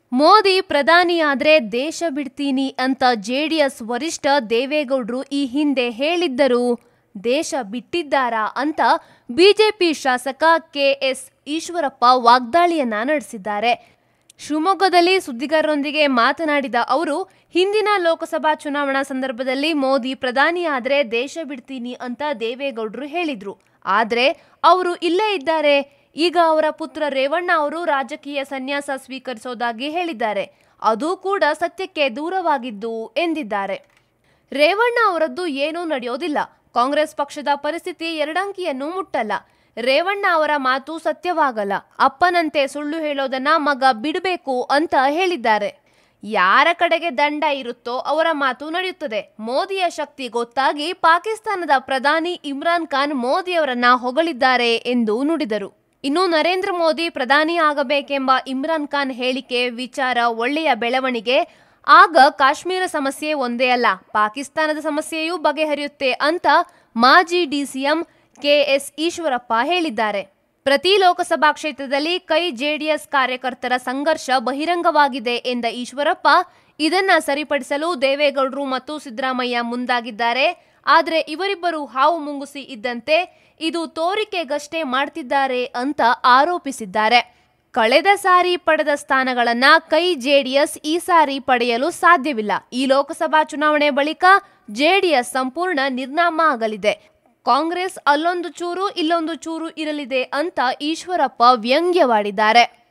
ಮೋದಿ ಪ್ರಧಾನಿಯಾದ್ರೆ ದೇಶ ಬಿಡ್ತೀನಿ ಅಂತ ಜೆಡಿಎಸ್ ವರಿಷ್ಠ ದೇವೇಗೌಡರು ಈ ಹಿಂದೆ ಹೇಳಿದ್ದರು. ದೇಶ ಬಿಟ್ಟಿದ್ದಾರಾ ಅಂತ ಬಿಜೆಪಿ ಶಾಸಕ ಕೆಎಸ್ ಈಶ್ವರಪ್ಪ ವಾಗ್ದಾಳಿಯನ್ನ ನಡೆಸಿದ್ದಾರೆ. ಶಿವಮೊಗ್ಗದಲ್ಲಿ ಸುದ್ದಿಗಾರರೊಂದಿಗೆ ಮಾತನಾಡಿದ ಅವರು, ಹಿಂದಿನ ಲೋಕಸಭಾ ಚುನಾವಣಾ ಸಂದರ್ಭದಲ್ಲಿ ಮೋದಿ ಪ್ರಧಾನಿಯಾದ್ರೆ ದೇಶ ಬಿಡ್ತೀನಿ ಅಂತ ದೇವೇಗೌಡರು ಹೇಳಿದ್ರು. ಆದ್ರೆ ಅವರು ಇಲ್ಲೇ ಇದ್ದಾರೆ. ಈಗ ಅವರ ಪುತ್ರ ರೇವಣ್ಣ ಅವರು ರಾಜಕೀಯ ಸನ್ಯಾಸ ಸ್ವೀಕರಿಸೋದಾಗಿ ಹೇಳಿದ್ದಾರೆ. ಅದು ಕೂಡ ಸತ್ಯಕ್ಕೆ ದೂರವಾಗಿದ್ದು ಎಂದಿದ್ದಾರೆ. ರೇವಣ್ಣ ಅವರದ್ದು ಏನೂ ನಡೆಯೋದಿಲ್ಲ. ಕಾಂಗ್ರೆಸ್ ಪಕ್ಷದ ಪರಿಸ್ಥಿತಿ ಎರಡಂಕಿಯನ್ನು ಮುಟ್ಟಲ್ಲ. ರೇವಣ್ಣ ಅವರ ಮಾತು ಸತ್ಯವಾಗಲ್ಲ. ಅಪ್ಪನಂತೆ ಸುಳ್ಳು ಹೇಳೋದನ್ನ ಮಗ ಬಿಡಬೇಕು ಅಂತ ಹೇಳಿದ್ದಾರೆ. ಯಾರ ಕಡೆಗೆ ದಂಡ ಇರುತ್ತೋ ಅವರ ಮಾತು ನಡೆಯುತ್ತದೆ. ಮೋದಿಯ ಶಕ್ತಿ ಗೊತ್ತಾಗಿ ಪಾಕಿಸ್ತಾನದ ಪ್ರಧಾನಿ ಇಮ್ರಾನ್ ಖಾನ್ ಮೋದಿಯವರನ್ನ ಹೊಗಳಿದ್ದಾರೆ ಎಂದು ನುಡಿದರು. ಇನ್ನು ನರೇಂದ್ರ ಮೋದಿ ಪ್ರಧಾನಿ ಆಗಬೇಕೆಂಬ ಇಮ್ರಾನ್ ಖಾನ್ ಹೇಳಿಕೆ ವಿಚಾರ ಒಳ್ಳೆಯ ಬೆಳವಣಿಗೆ. ಆಗ ಕಾಶ್ಮೀರ ಸಮಸ್ಯೆ ಒಂದೇ ಅಲ್ಲ, ಪಾಕಿಸ್ತಾನದ ಸಮಸ್ಯೆಯೂ ಬಗೆಹರಿಯುತ್ತೆ ಅಂತ ಮಾಜಿ ಡಿಸಿಎಂ ಕೆಎಸ್ ಈಶ್ವರಪ್ಪ ಹೇಳಿದ್ದಾರೆ. ಪ್ರತಿ ಲೋಕಸಭಾ ಕ್ಷೇತ್ರದಲ್ಲಿ ಕೈ ಜೆಡಿಎಸ್ ಕಾರ್ಯಕರ್ತರ ಸಂಘರ್ಷ ಬಹಿರಂಗವಾಗಿದೆ ಎಂದ ಈಶ್ವರಪ್ಪ, ಇದನ್ನ ಸರಿಪಡಿಸಲು ದೇವೇಗೌಡರು ಮತ್ತು ಸಿದ್ದರಾಮಯ್ಯ ಮುಂದಾಗಿದ್ದಾರೆ. ಆದರೆ ಇವರಿಬ್ಬರು ಹಾವು ಮುಂಗುಸಿ ಇದ್ದಂತೆ, ಇದು ತೋರಿಕೆಗಷ್ಟೇ ಮಾಡ್ತಿದ್ದಾರೆ ಅಂತ ಆರೋಪಿಸಿದ್ದಾರೆ. ಕಳೆದ ಸಾರಿ ಪಡೆದ ಸ್ಥಾನಗಳನ್ನ ಕೈ ಜೆಡಿಎಸ್ ಈ ಸಾರಿ ಪಡೆಯಲು ಸಾಧ್ಯವಿಲ್ಲ. ಈ ಲೋಕಸಭಾ ಚುನಾವಣೆ ಬಳಿಕ ಜೆಡಿಎಸ್ ಸಂಪೂರ್ಣ ನಿರ್ನಾಮ ಆಗಲಿದೆ. ಕಾಂಗ್ರೆಸ್ ಅಲ್ಲೊಂದು ಚೂರು ಇಲ್ಲೊಂದು ಚೂರು ಇರಲಿದೆ ಅಂತ ಈಶ್ವರಪ್ಪ ವ್ಯಂಗ್ಯವಾಡಿದ್ದಾರೆ.